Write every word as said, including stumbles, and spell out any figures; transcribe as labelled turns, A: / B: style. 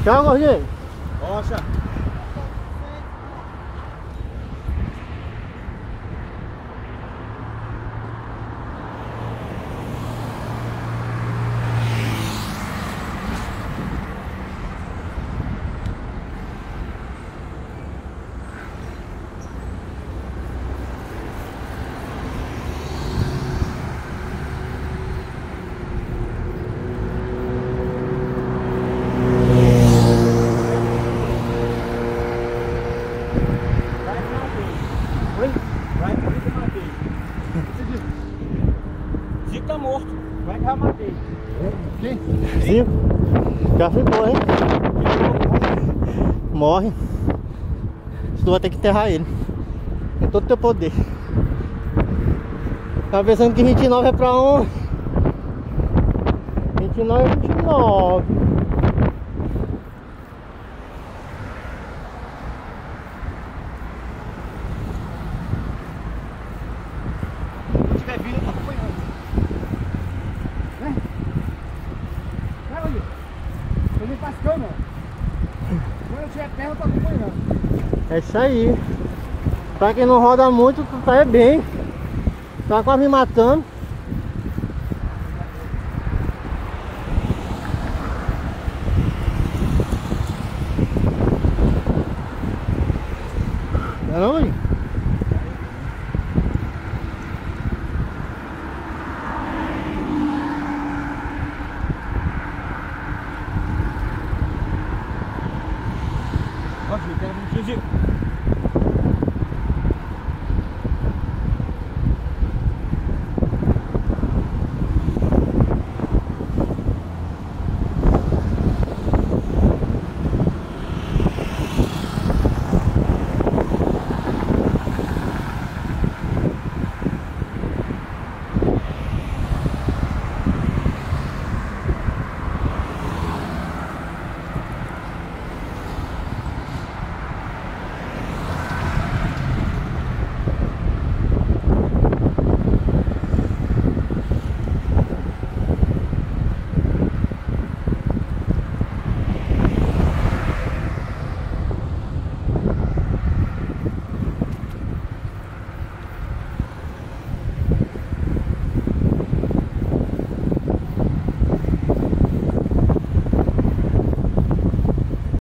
A: Tchau, gordinho.
B: Rocha. Zico tá morto. Vai que já matei.
A: Quem? Zico. Já ficou, hein? Morre. Tu vai ter que enterrar ele. Com todo o teu poder. Tá pensando que vinte e nove é pra onde? vinte e nove é vinte e nove.
B: Se tiver vindo, eu tô acompanhando. Vem. Vai, Rodrigo. Eu nem faço câmera. Quando eu tiver perto, eu tô acompanhando.
A: É isso aí. Pra quem não roda muito, tu tá é bem. Tá quase me matando. Não é não, hein?
B: Ó, Zico, quero um Zico.